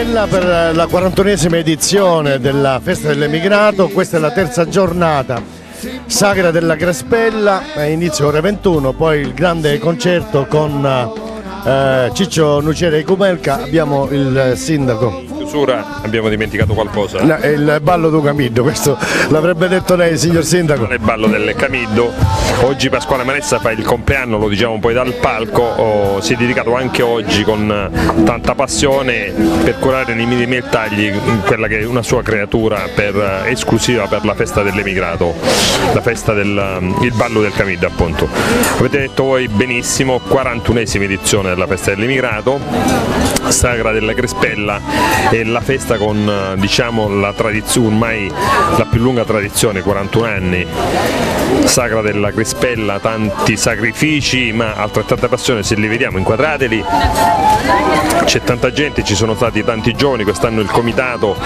Crespella per la 41esima edizione della Festa dell'Emigrato. Questa è la terza giornata, Sagra della Crespella, inizio ore 21, poi il grande concerto con Ciccio Nucera e Cumelca. Abbiamo il sindaco. Chiusura, abbiamo dimenticato qualcosa? No, è il ballo du Camiddo, questo l'avrebbe detto lei, signor sindaco. Non è il ballo del Camiddo. Oggi Pasquale Manessa fa il compleanno, lo diciamo poi dal palco, si è dedicato anche oggi con tanta passione per curare nei minimi dettagli quella che è una sua creatura esclusiva per la Festa dell'Emigrato, la festa il ballo del Camiddo appunto. Avete detto voi benissimo, 41esima edizione della Festa dell'Emigrato, Sagra della Crespella, e la festa con diciamo la tradizione, ormai la più lunga tradizione, 41 anni, Sagra della Crespella, tanti sacrifici ma altrettanta passione. Se li vediamo inquadrateli, c'è tanta gente, ci sono stati tanti giovani, quest'anno il comitato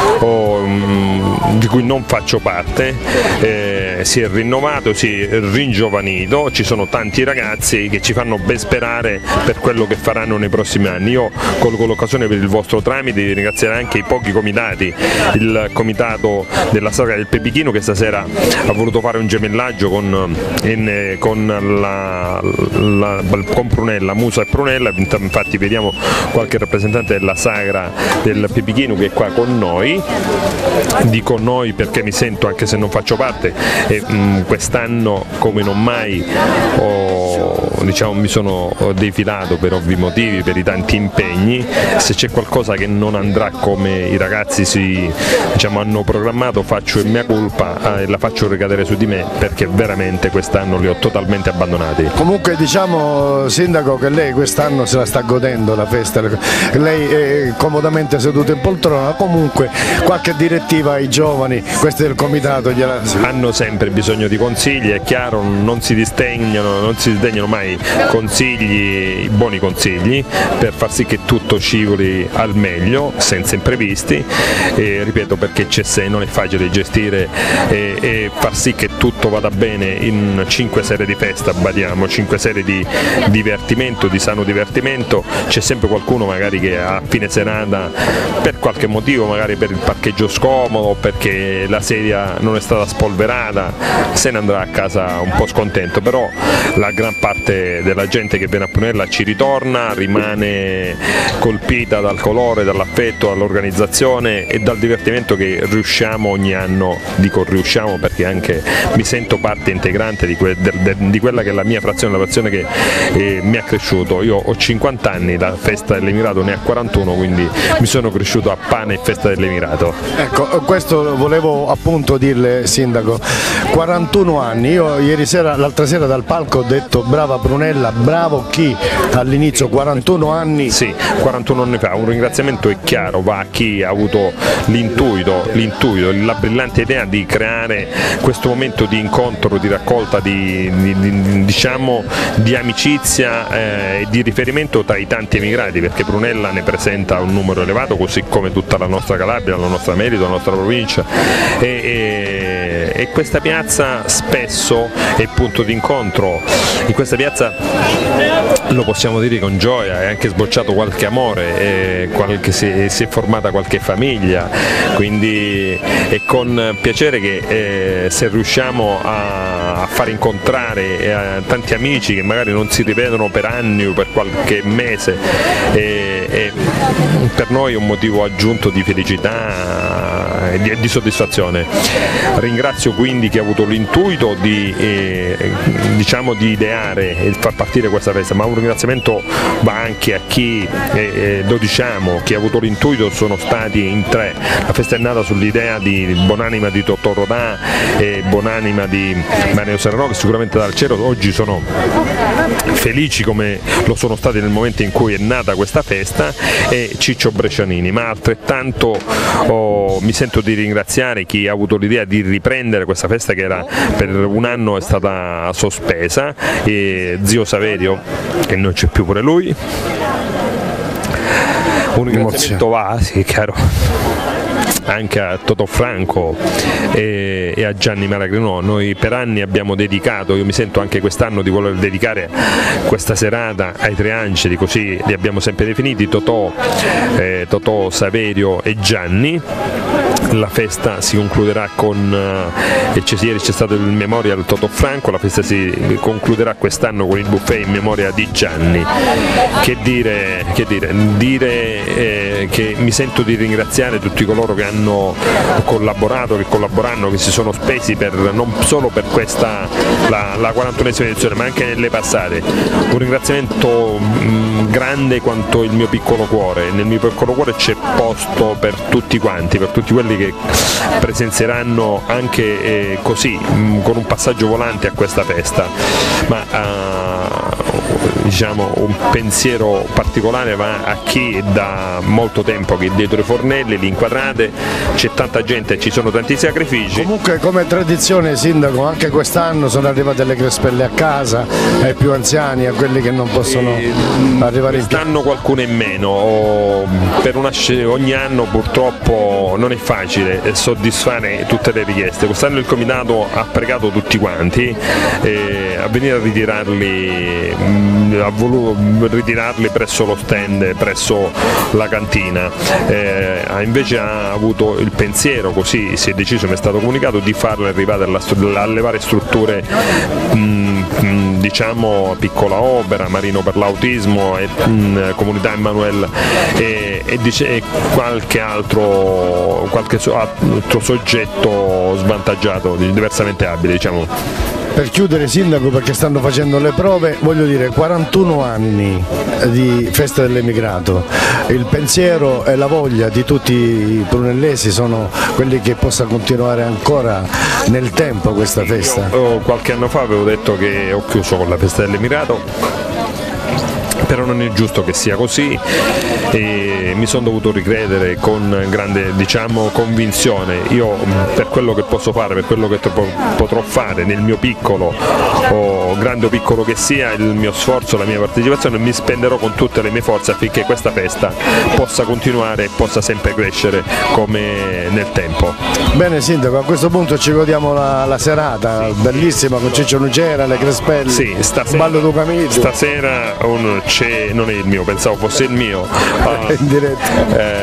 di cui non faccio parte si è rinnovato, si è ringiovanito, ci sono tanti ragazzi che ci fanno ben sperare per quello che faranno nei prossimi anni. Io colgo l'occasione per il vostro tramite di ringraziare anche i pochi comitati, il comitato della Sagra del Pepichino che stasera ha voluto fare un gemellaggio con Prunella, Musa e Prunella. Infatti vediamo qualche rappresentante della Sagra del Pepichino che è qua con noi. Dico noi perché mi sento, anche se non faccio parte, e quest'anno come non mai mi sono defilato per ovvi motivi, per i tanti impegni. Se c'è qualcosa che non andrà come i ragazzi hanno programmato, faccio il mia colpa e la faccio ricadere su di me, perché veramente quest'anno li ho totalmente abbandonati. Comunque diciamo, sindaco, che lei quest'anno se la sta godendo la festa, lei è comodamente seduto in poltrona. Comunque qualche direttiva ai giovani, questi del comitato hanno sempre bisogno di consigli, è chiaro, non si disdegnano mai consigli, buoni consigli, per far sì che tutto scivoli al meglio, senza imprevisti, e ripeto, perché non è facile gestire e far sì che tutto vada bene in 5 sere di festa, badiamo, 5 sere di divertimento, di sano divertimento. C'è sempre qualcuno magari che a fine serata, per qualche motivo, magari per il parcheggio scomodo, perché la sedia non è stata spolverata, se ne andrà a casa un po' scontento, però la gran parte della gente che viene a Prunella ci ritorna, rimane colpita dal colore, dall'affetto, dall'organizzazione e dal divertimento che riusciamo ogni anno, dico riusciamo perché anche mi sento parte integrante di quella che è la mia frazione, la frazione che mi ha cresciuto. Io ho 50 anni, la Festa dell'Emigrato ne ha 41, quindi mi sono cresciuto a pane e Festa dell'Emigrato. Ecco, questo volevo appunto dirle, sindaco, 41 anni, io l'altra sera dal palco ho detto brava Prunella, bravo chi all'inizio, 41 anni. Sì, 41 anni fa, un ringraziamento è chiaro, va a chi ha avuto l'intuito, la brillante idea di creare questo momento di incontro, di raccolta, di amicizia e di riferimento tra i tanti emigrati, perché Prunella ne presenta un numero elevato, così come tutta la nostra Calabria, la nostra Merito, la nostra provincia, e questa piazza spesso è punto di incontro. In questa piazza, lo possiamo dire con gioia, è anche sbocciato qualche amore, si è formata qualche famiglia, quindi è con piacere che se riusciamo a far incontrare tanti amici che magari non si rivedono per anni o per qualche mese, per noi è un motivo aggiunto di felicità e di soddisfazione. Ringrazio quindi chi ha avuto l'intuito di ideare e far partire questa festa, ma un ringraziamento va anche a chi, lo diciamo, chi ha avuto l'intuito. Sono stati in 3, la festa è nata sull'idea di Buonanima di Totò Rodà e Buonanima di Mario Serrano, che sicuramente dal cielo oggi sono felici come lo sono stati nel momento in cui è nata questa festa, e Ciccio Brescianini, ma altrettanto mi sento di ringraziare chi ha avuto l'idea di riprendere questa festa che era per un anno è stata sospesa, e zio Saverio, che non c'è più pure lui. Un ringraziamento va, sì, chiaro. anche a Totò Franco e a Gianni Malagrinò. Noi per anni abbiamo dedicato, io mi sento anche quest'anno di voler dedicare questa serata ai tre angeli, così li abbiamo sempre definiti, Totò, Saverio e Gianni. La festa si concluderà con, ieri c'è stato il memorial Totò Franco, la festa si concluderà quest'anno con il buffet in memoria di Gianni. Che dire che mi sento di ringraziare tutti coloro che hanno collaborato, che collaboranno, che si sono spesi non solo per questa, la 41esima edizione, ma anche nelle passate. Un ringraziamento grande quanto il mio piccolo cuore. Nel mio piccolo cuore c'è posto per tutti quanti, per tutti quelli che presenzieranno anche così, con un passaggio volante a questa festa. Ma diciamo un pensiero particolare va a chi da molto tempo che è dietro i fornelli, li inquadrate, c'è tanta gente, ci sono tanti sacrifici. Comunque, come tradizione, sindaco, anche quest'anno sono arrivate le crespelle a casa ai più anziani, a quelli che non possono arrivare in quest'anno qualcuno in meno, ogni anno purtroppo non è facile soddisfare tutte le richieste. Quest'anno il comitato ha pregato tutti quanti a venire a ritirarli, ha voluto ritirarli presso lo stand, presso la cantina, invece ha avuto il pensiero, così si è deciso, mi è stato comunicato, di farle arrivare alle varie strutture, diciamo Piccola Opera, Marino per l'autismo, Comunità Emanuele e qualche altro soggetto svantaggiato, diversamente abile, diciamo. Per chiudere, sindaco, perché stanno facendo le prove, voglio dire, 41 anni di festa dell'emigrato, il pensiero e la voglia di tutti i brunellesi sono quelli che possa continuare ancora nel tempo questa festa. Qualche anno fa avevo detto che ho chiuso con la festa dell'emigrato, però non è giusto che sia così e mi sono dovuto ricredere con grande, diciamo, convinzione. Io per quello che posso fare, per quello che potrò fare nel mio piccolo, o grande o piccolo che sia, il mio sforzo, la mia partecipazione, mi spenderò con tutte le mie forze affinché questa festa possa continuare e possa sempre crescere come nel tempo. Bene sindaco, a questo punto ci godiamo la serata, sì, bellissima, con Ciccio Nucera, le crespelle, sì, ballo du Camillo. Stasera non è il mio, pensavo fosse il mio. In diretta.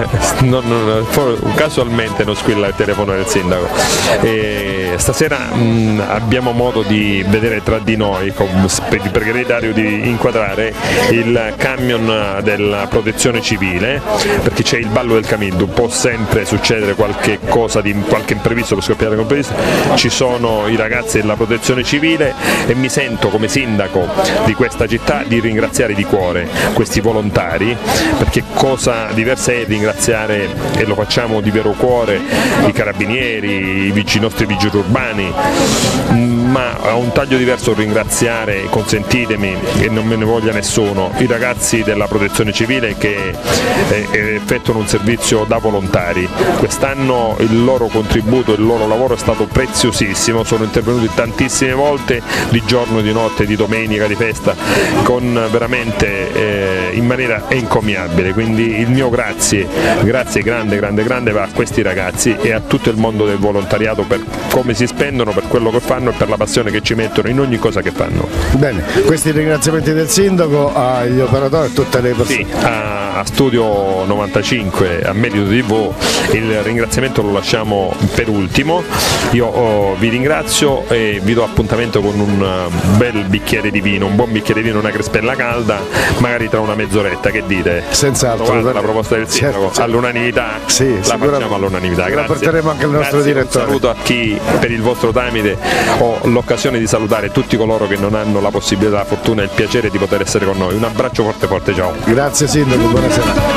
Casualmente non squilla il telefono del sindaco. Stasera abbiamo modo di vedere tra di noi, pregherei Dario di inquadrare il camion della protezione civile, perché c'è il ballo del Camillo, può sempre succedere qualche cosa, qualche imprevisto, può scoppiare un imprevisto, ci sono i ragazzi della protezione civile e mi sento come sindaco di questa città di ringraziare di cuore questi volontari, perché cosa diversa è ringraziare, e lo facciamo di vero cuore, i carabinieri, i nostri vigili urbani, ma a un taglio diverso ringraziare, consentitemi e non me ne voglia nessuno, i ragazzi della protezione civile che effettuano un servizio da volontari. Quest'anno il loro contributo, il loro lavoro è stato preziosissimo, sono intervenuti tantissime volte, di giorno, di notte, di domenica, di festa, con veramente in maniera encomiabile, quindi il mio grazie grande va a questi ragazzi e a tutto il mondo del volontariato per come si spendono, per quello che fanno e per la passione che ci mettono in ogni cosa che fanno. Bene, questi ringraziamenti del sindaco agli operatori e a tutte le persone. Sì, a Studio 95, a Merito TV, il ringraziamento lo lasciamo per ultimo. Io vi ringrazio e vi do appuntamento con un bel bicchiere di vino, un buon bicchiere di vino, una crespella calda, magari tra una mezz'oretta, che dite? Senz'altro. La proposta del sindaco, certo. All'unanimità, sì, la facciamo all'unanimità. Grazie. La porteremo anche al nostro direttore. Un saluto a chi, per il vostro tramite, ho l'occasione di salutare tutti coloro che non hanno la possibilità, la fortuna e il piacere di poter essere con noi. Un abbraccio forte, ciao. Grazie sindaco, buonasera.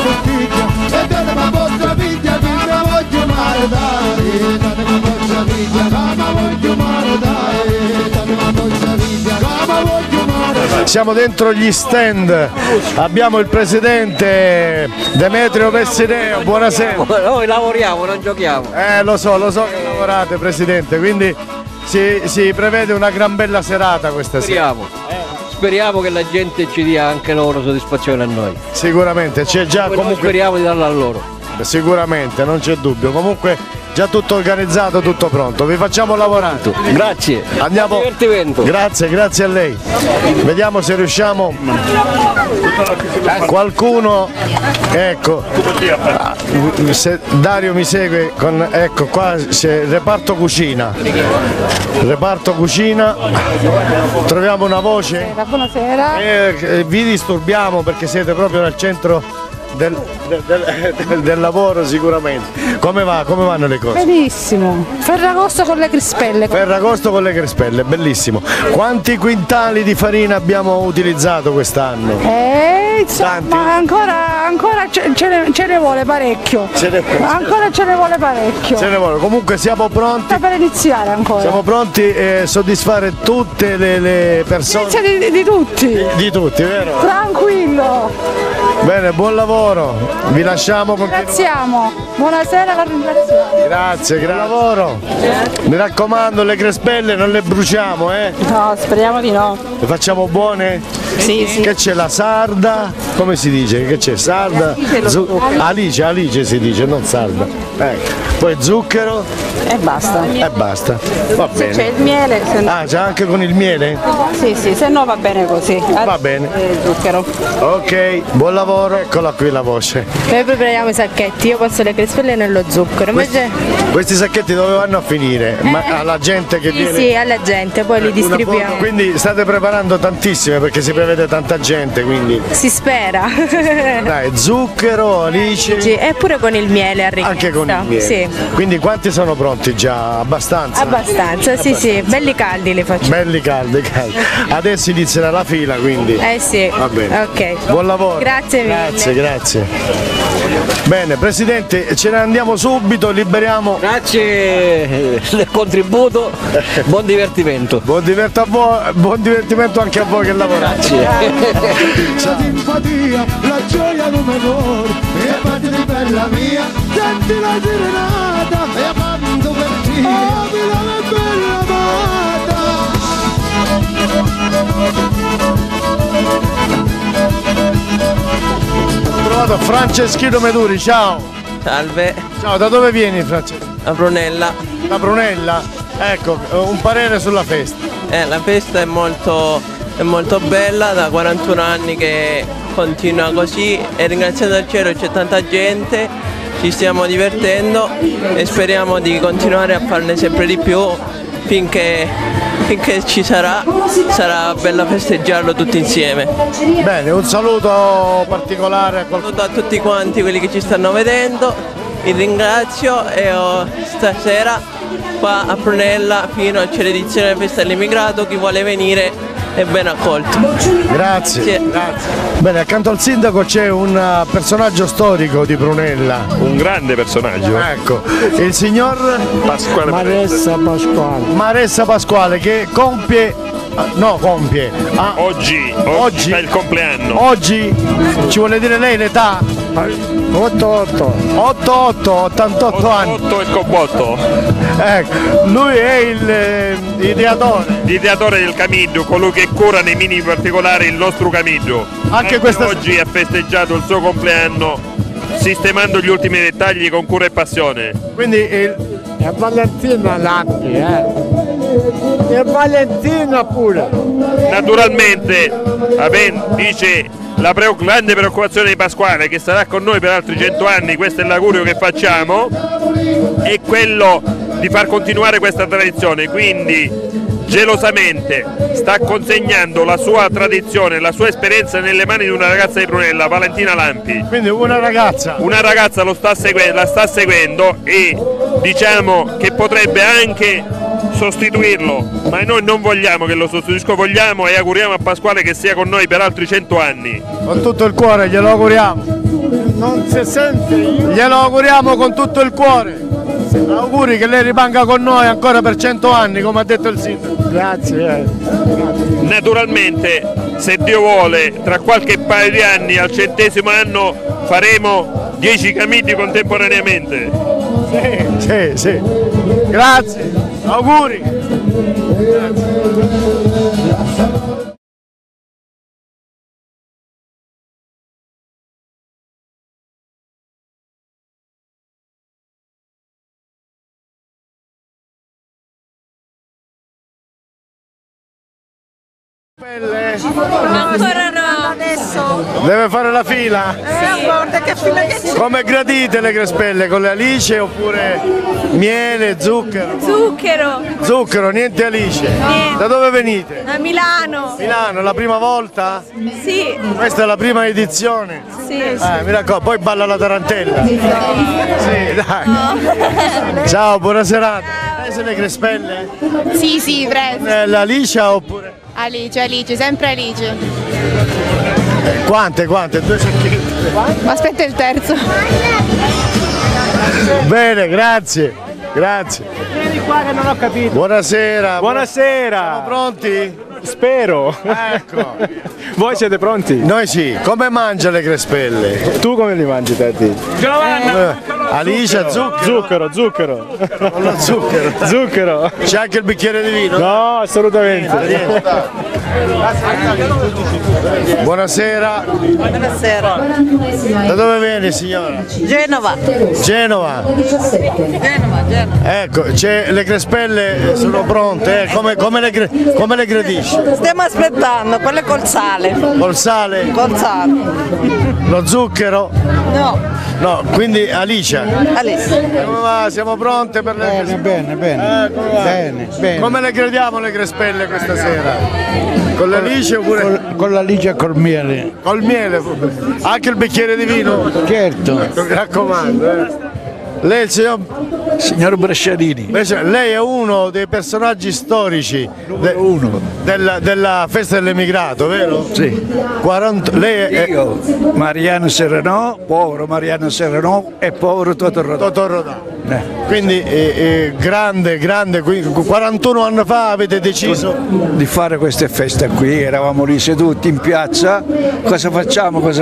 Siamo dentro gli stand, abbiamo il presidente Demetrio Pessineo, buonasera. Noi lavoriamo, non giochiamo. Lo so che lavorate presidente, quindi si prevede una gran bella serata questa sera. Speriamo che la gente ci dia anche loro soddisfazione a noi. Sicuramente, c'è già comunque. Speriamo di darla a loro. sicuramente, non c'è dubbio. Comunque già tutto organizzato, tutto pronto. Vi facciamo lavorare. Grazie. Andiamo. Divertimento. Grazie a lei. Vediamo se riusciamo. Qualcuno, ecco, se Dario mi segue con, ecco qua c'è il reparto cucina. Troviamo una voce. Buonasera. Vi disturbiamo perché siete proprio nel centro del lavoro sicuramente. Come vanno le cose? Benissimo. Ferragosto con le crispelle. Ferragosto con le crespelle, bellissimo. Quanti quintali di farina abbiamo utilizzato quest'anno? Insomma, ancora ce ne vuole parecchio. Ancora ce ne vuole parecchio. Comunque siamo pronti. Sta per iniziare ancora. Siamo pronti a soddisfare tutte le persone. Di tutti. Di tutti, vero? Tranquillo. Bene, buon lavoro. Vi lasciamo continuare. Ringraziamo. Buonasera, la ringraziamo. Grazie. Buon lavoro. Mi raccomando, le crespelle non le bruciamo, eh? No, speriamo di no. Le facciamo buone? Sì. Che c'è la sarda? Come si dice? Che c'è? Sarda? Alice si dice, non sarda. Poi zucchero E basta. Va Se bene. c'è il miele, se no. Ah, c'è anche con il miele? Sì, se no va bene così. Va bene. Zucchero. Ok, buon lavoro. Eccola qui la voce. Noi prepariamo i sacchetti, io passo le crespelle nello zucchero. Invece Questi sacchetti dove vanno a finire? Ma alla gente che viene? sì, alla gente, poi li distribuiamo. Quindi state preparando tantissime perché si prevede tanta gente, quindi. Si spera. Dai, zucchero, alice. E pure con il miele arricchita. Anche con il miele. Sì. Quindi quanti sono pronti già? Abbastanza? Abbastanza, sì, belli caldi li facciamo. Belli caldi. Adesso inizierà la fila, quindi. Sì. Va bene. Ok. Buon lavoro. Grazie mille. Grazie. Bene, Presidente, ce ne andiamo subito, liberiamo. Grazie del contributo, buon divertimento. Buon divertimento anche a voi che lavorate. La simpatia, la gioia di un amore, e parte di bella mia, senti la serenata, e avanti per te, oh Milano è bella Ho trovato Franceschino Meduri, ciao. Salve, Ciao, da dove vieni Francesco? a Brunella. Da Brunella? Ecco, un parere sulla festa. La festa è molto bella, da 41 anni che continua così e ringraziando al cielo c'è tanta gente, ci stiamo divertendo e speriamo di continuare a farne sempre di più finché ci sarà bella festeggiarlo tutti insieme. Bene, un saluto particolare a qualcuno. Saluto a tutti quanti quelli che ci stanno vedendo, vi ringrazio e stasera qua a Prunella fino a c'è l'edizione della festa dell'immigrato, chi vuole venire è ben accolto. Grazie. Sì. Bene, accanto al sindaco c'è un personaggio storico di Prunella. Un grande personaggio. Ecco, il signor Pasquale Maressa Pasquale che compie. Oggi fa il compleanno. Oggi ci vuole dire lei l'età? 88 anni. 8 e cobotto. Ecco, lui è L'ideatore del Camiglio, colui che cura nei minimi particolari il nostro Camiglio. Anche questa oggi ha festeggiato il suo compleanno sistemando gli ultimi dettagli con cura e passione. quindi E Valentina Latti, E Valentina pure. Naturalmente dice la grande preoccupazione di Pasquale, che sarà con noi per altri 100 anni, questo è l'augurio che facciamo, è quello di far continuare questa tradizione, quindi gelosamente sta consegnando la sua tradizione, la sua esperienza nelle mani di una ragazza di Prunella, Valentina Lampi. quindi una ragazza. Una ragazza la sta seguendo e diciamo che potrebbe anche sostituirlo, ma noi non vogliamo che lo sostituisca, vogliamo e auguriamo a Pasquale che sia con noi per altri 100 anni. Con tutto il cuore glielo auguriamo. Non si sente io. Glielo auguriamo con tutto il cuore. Auguri che lei rimanga con noi ancora per 100 anni, come ha detto il sindaco. Grazie. Naturalmente, se Dio vuole, tra qualche paio di anni, al 100° anno, faremo 10 camini contemporaneamente. Sì. Grazie. Auguri. Ancora no. Adesso. Deve fare la fila? Guarda che fila che c'è. Come gradite le crespelle? Con le alice oppure miele, zucchero? Zucchero, niente alice. Niente. Da dove venite? Da Milano. Milano, la prima volta? Sì. Questa è la prima edizione? Sì. Mi raccomando, poi balla la tarantella. Sì, dai. Ciao, buona serata. Prese le crespelle? Sì, preso. La liscia oppure? Alice, sempre Alice. Quante? 2 sacchetti? Aspetta il terzo. Bene, grazie. Vieni qua che non ho capito. Buonasera. Siamo pronti? Spero. Ecco. Voi siete pronti? Noi sì. Come mangia le crespelle? Tu come li mangi, Tati? Alice, zucchero. Con lo zucchero. C'è anche il bicchiere di vino? No, assolutamente. Buonasera. Da dove viene, signora? Genova. Ecco, le crespelle sono pronte, come le gradisci? Stiamo aspettando, quelle col sale. Col sale? Col sale. Lo zucchero? No, quindi Alicia. Come va? Siamo pronte per le Bene. Come le gradiamo le crespelle questa sera? Con l'alice oppure? Con l'alice e col miele. Col miele? Anche il bicchiere di vino? Certo. Mi raccomando. Lei è il signor Brescianini. Lei è uno dei personaggi storici della festa dell'emigrato, vero? Sì. Io, Mariano Serranò, povero Mariano Serranò e povero Totò Rodà. Quindi grande, 41 anni fa avete deciso di fare queste feste qui, eravamo lì seduti in piazza, cosa facciamo?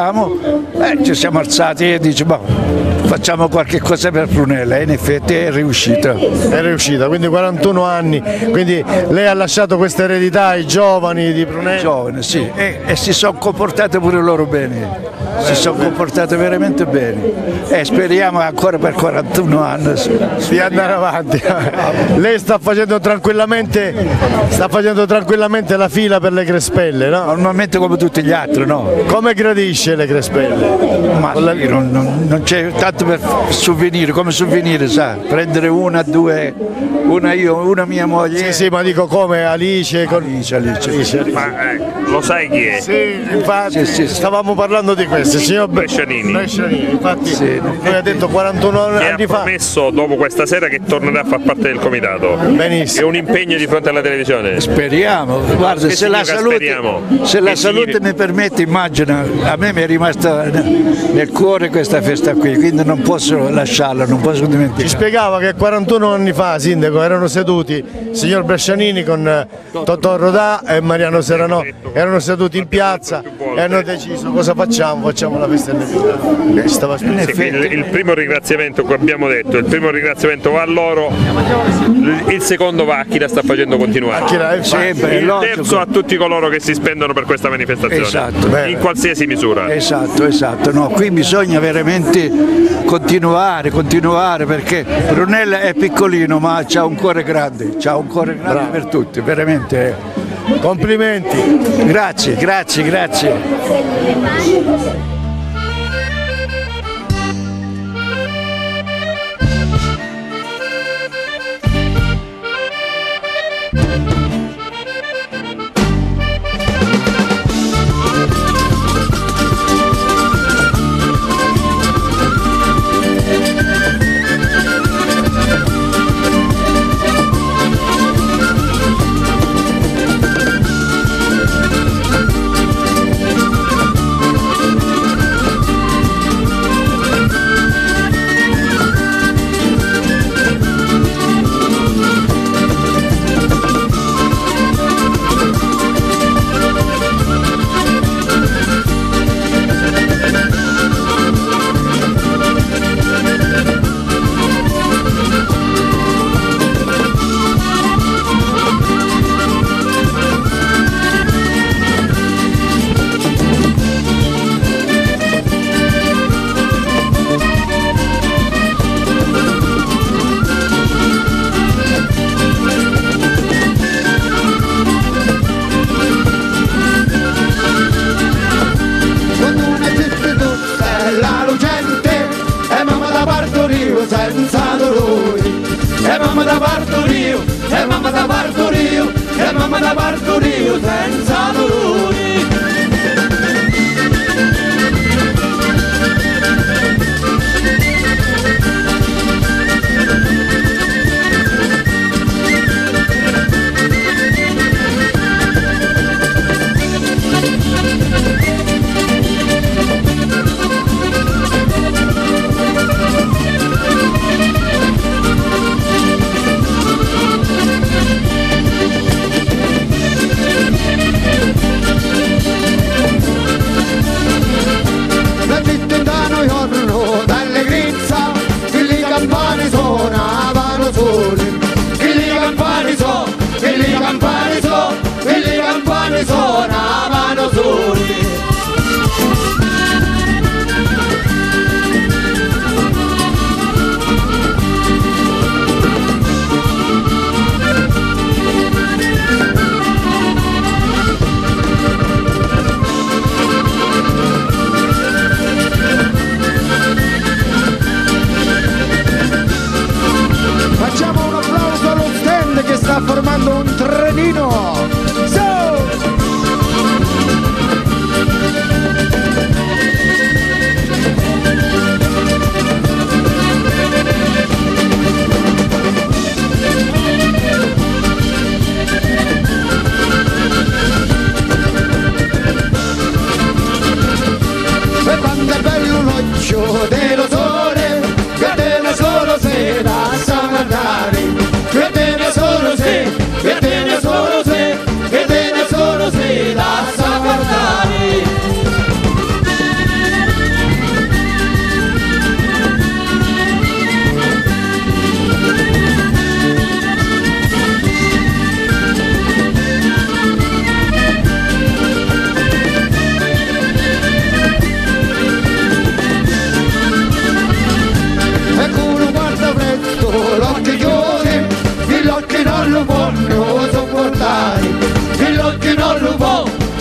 Ci siamo alzati e dice facciamo qualche cosa per Prunella, e in effetti è riuscita, quindi 41 anni, quindi lei ha lasciato questa eredità ai giovani di Prunella? Giovani, sì, e si sono comportate pure loro bene, si sono comportate veramente bene e speriamo ancora per 41 anni di andare avanti. Lei sta facendo tranquillamente la fila per le crespelle, no? Normalmente come tutti gli altri, no? Come gradisce le crespelle? Ma non c'è tanto per souvenir, come souvenir, sa, prendere una, due, una io, una mia moglie. Sì, ma dico come Alice. Alice. Ma lo sai chi è? Sì, infatti stavamo parlando di questo, signor Brescianini. Infatti lui ha detto 41 anni fa. Ha promesso dopo questa sera che tornerà a far parte del comitato. Benissimo. È un impegno di fronte alla televisione. Speriamo, guarda, se la salute mi permette, immagina, a me mi è rimasta nel cuore questa festa qui, quindi non posso lasciarla, non posso dimenticare. Ci spiegava che 41 anni fa, sindaco, erano seduti il signor Brescianini con Totò Rodà e Mariano Serranò, erano seduti in piazza e hanno deciso cosa facciamo la festa dell'emigrato. Il primo ringraziamento che abbiamo detto, il primo ringraziamento va a loro, il secondo va a chi la sta facendo continuare, il terzo a tutti coloro che si spendono per questa manifestazione, in qualsiasi misura. Esatto, no, qui bisogna veramente continuare perché Prunella è piccolino ma c'ha un cuore grande, per tutti, veramente. Complimenti. Grazie.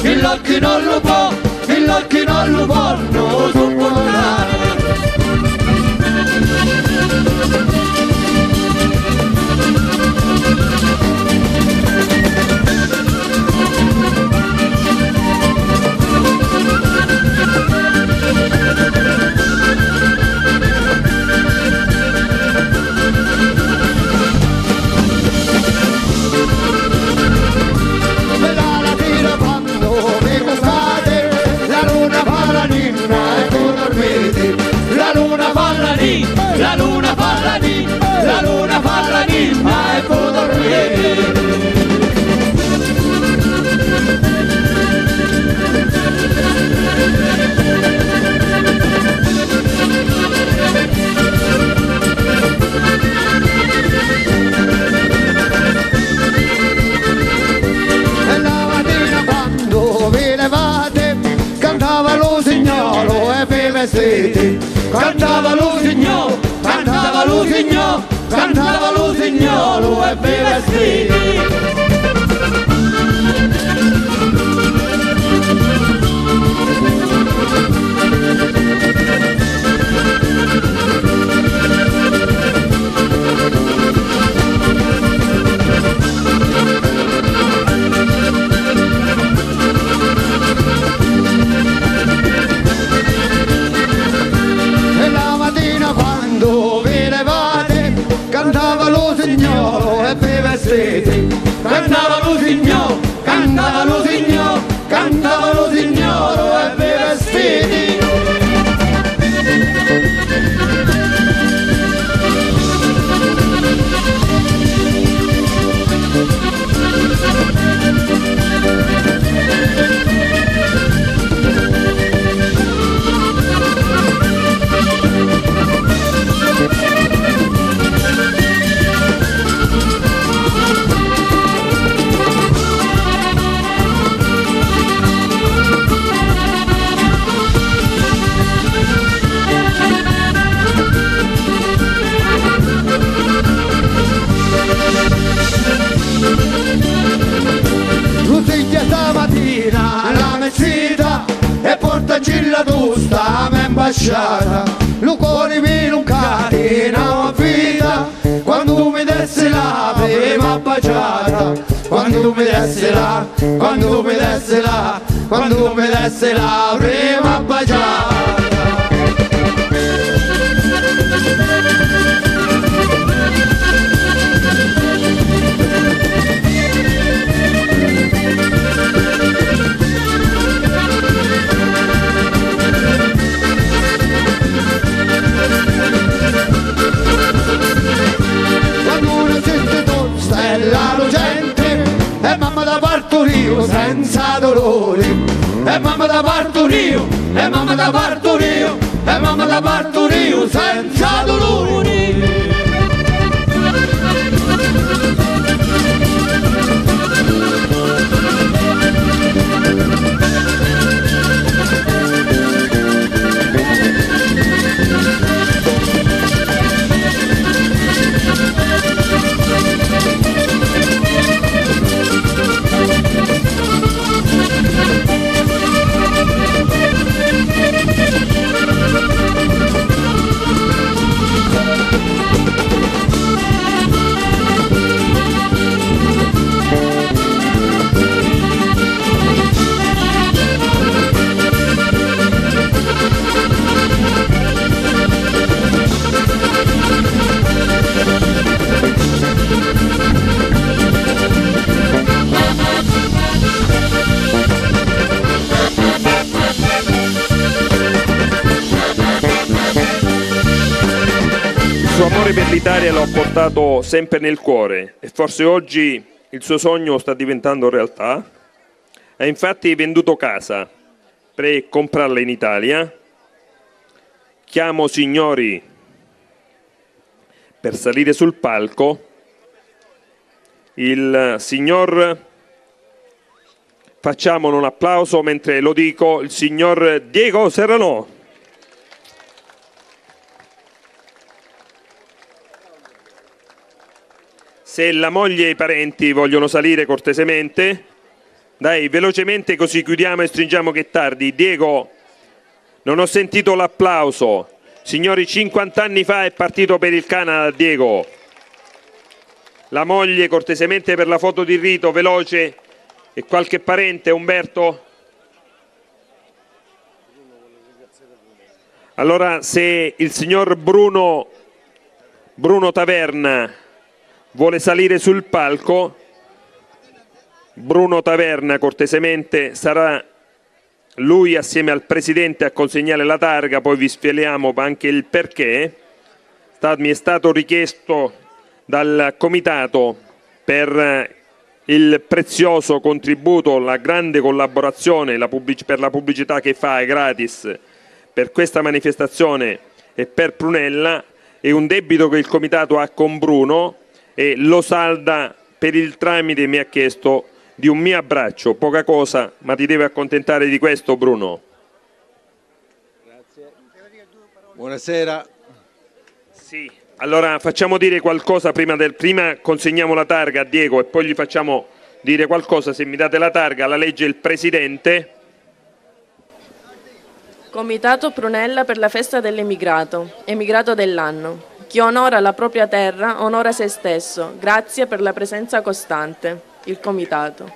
l'occhio non lo può, l'occhio non lo può, non sopportare. La luna fa la nit, la luna fa la nit, ma è pure dormire. E la mattina quando vi levate, cantava lo signolo e vi vestiti. Cantava lo signolo, cantava lo signolo, cantava lo signolo e bei vestiti. Cantava lo signolo e bei vestiti. Cantava lo signolo, cantava lo signolo, cantava lo signolo e bei vestiti. Stamattina la mezzita e portaci la tusta m'embasciata, lo cuore mi luncati a vita, quando tu mi dessi la prima baciata, quando tu mi dessi la, quando tu mi dessi la, quando tu mi dessi la prima baciata. La lucente e mamma da partorio senza dolore, e mamma da partorio, e mamma da partorio, e mamma da partorio senza dolore. Il suo amore per l'Italia l'ha portato sempre nel cuore e forse oggi il suo sogno sta diventando realtà. Ha infatti venduto casa per comprarla in Italia. Chiamo signori per salire sul palco il signor, facciamolo un applauso mentre lo dico, il signor Diego Serrano. Se la moglie e i parenti vogliono salire cortesemente, Dai, velocemente così chiudiamo e stringiamo che è tardi. Diego, non ho sentito l'applauso. Signori, 50 anni fa è partito per il Canada, Diego. La moglie, cortesemente per la foto di rito, veloce. E qualche parente, Umberto? Allora, se il signor Bruno Taverna vuole salire sul palco, Bruno Taverna cortesemente sarà lui assieme al presidente a consegnare la targa, poi vi spieghiamo anche il perché. Mi è stato richiesto dal comitato per il prezioso contributo, la grande collaborazione per la pubblicità che fa è gratis per questa manifestazione e per Prunella, è un debito che il comitato ha con Bruno e lo salda per il tramite, mi ha chiesto, di un mio abbraccio, poca cosa, ma ti devi accontentare di questo, Bruno. Grazie. Buonasera. Sì, allora facciamo dire qualcosa prima consegniamo la targa a Diego e poi gli facciamo dire qualcosa. Se mi date la targa la legge il presidente. Comitato Prunella per la festa dell'emigrato, emigrato dell'anno. Chi onora la propria terra onora se stesso. Grazie per la presenza costante. Il comitato.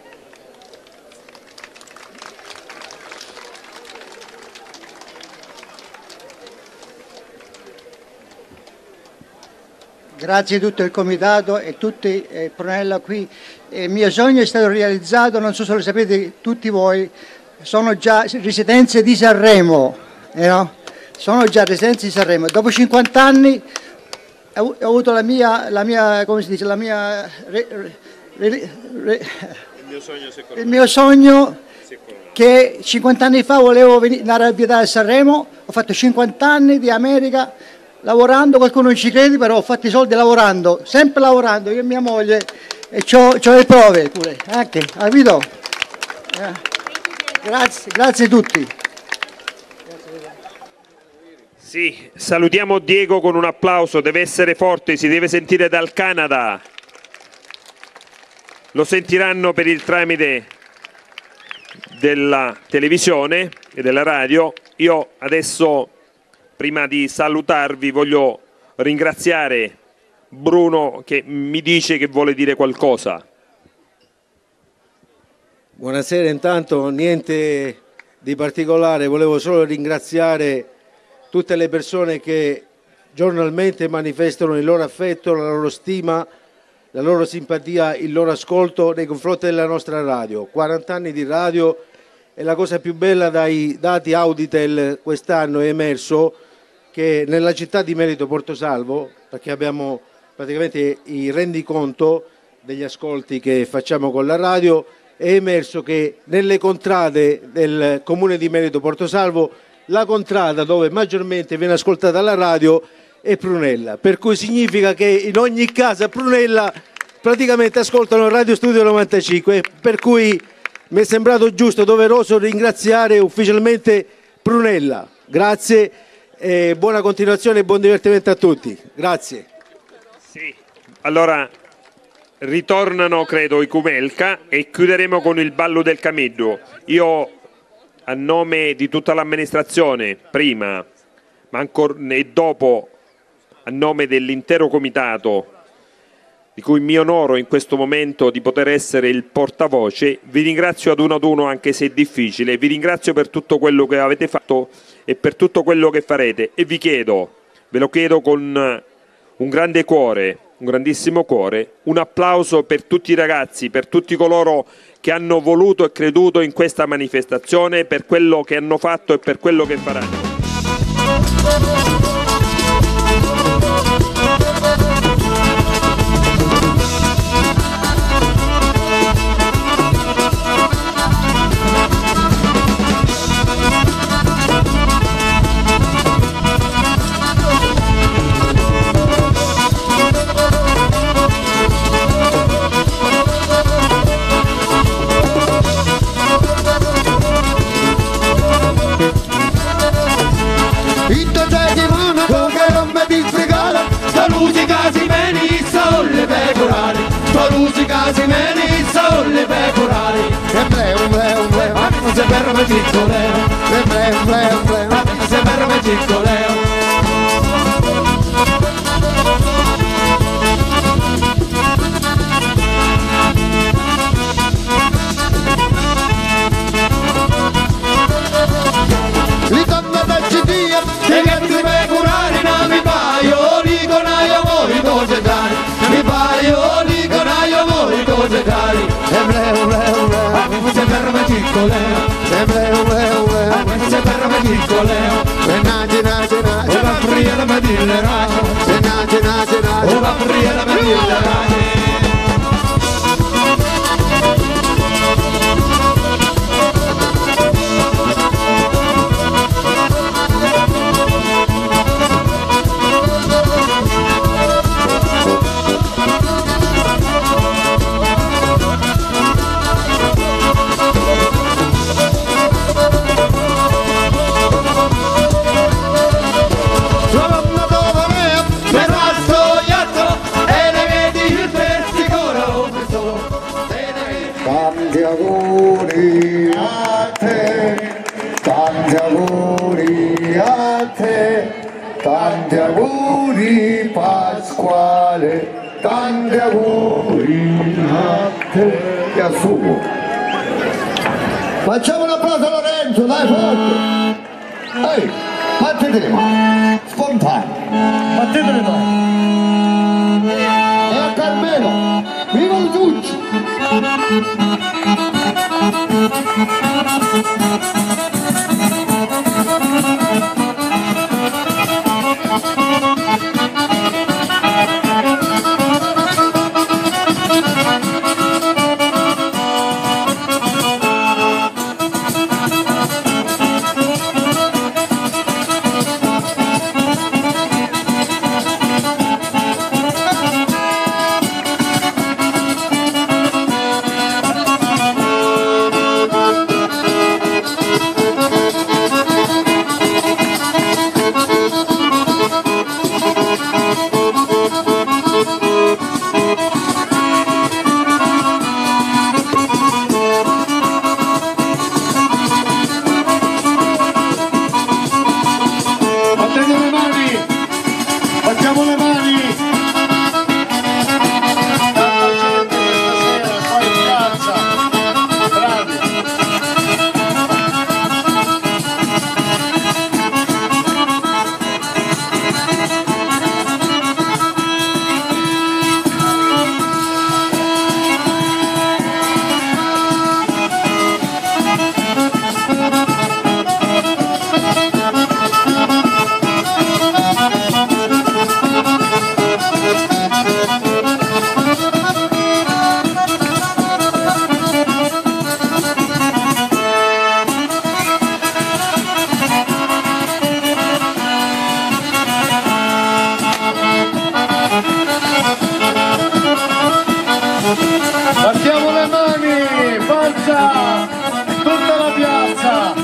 Grazie a tutto il comitato e tutti Prunella qui. Il mio sogno è stato realizzato, non so se lo sapete tutti voi, sono già residenze di Sanremo, no? Sono già residenze di Sanremo. Dopo 50 anni ho avuto la mia come si dice, la mia il mio sogno che 50 anni fa volevo andare a vietare a Sanremo, ho fatto 50 anni di America lavorando, qualcuno non ci crede, però ho fatto i soldi lavorando, sempre lavorando, io e mia moglie, e c'ho le prove pure, anche, capito? Grazie a tutti. Sì, salutiamo Diego con un applauso, deve essere forte, si deve sentire dal Canada. Lo sentiranno per il tramite della televisione e della radio. Io adesso, prima di salutarvi, voglio ringraziare Bruno che mi dice che vuole dire qualcosa. Buonasera, intanto niente di particolare, volevo solo ringraziare tutte le persone che giornalmente manifestano il loro affetto, la loro stima, la loro simpatia, il loro ascolto nei confronti della nostra radio. 40 anni di radio e la cosa più bella dai dati Auditel quest'anno è emerso che nella città di Merito Portosalvo, perché abbiamo praticamente i rendiconto degli ascolti che facciamo con la radio, è emerso che nelle contrade del comune di Merito Portosalvo la contrada dove maggiormente viene ascoltata la radio è Prunella, per cui significa che in ogni casa a Prunella praticamente ascoltano Radio Studio 95, per cui mi è sembrato giusto, doveroso ringraziare ufficialmente Prunella. Grazie e buona continuazione e buon divertimento a tutti. Grazie. Sì. Allora ritornano credo i Cumelca e chiuderemo con il ballo del Camiddo. Io a nome di tutta l'amministrazione prima ma ancora e dopo a nome dell'intero comitato di cui mi onoro in questo momento di poter essere il portavoce, vi ringrazio ad uno anche se è difficile, vi ringrazio per tutto quello che avete fatto e per tutto quello che farete e vi chiedo, ve lo chiedo con un grande cuore, un grandissimo cuore, un applauso per tutti i ragazzi, per tutti coloro che hanno voluto e creduto in questa manifestazione, per quello che hanno fatto e per quello che faranno. musica si menizza o le pecorari, tua musica si menizza o le pecorari. piccoleo, se perro me piccoleo. Li torno da citia, che ti me curare, non mi paio, li conaio mori cose cari, mi paio, li conaio mori cose cari. Se perro me piccoleo, se perro me piccoleo, o va fria la madillera, o va fria la madillera. Tanti auguri a te, tanti auguri a te, tanti auguri Pasquale, tanti auguri a te. Ti assumo. Facciamo un applauso a Lorenzo, dai forte. Ehi, battete le mani, spontaneo. Battete le mani. E a Carmelo, viva il Ducci. Battiamo le mani, forza, tutta la piazza.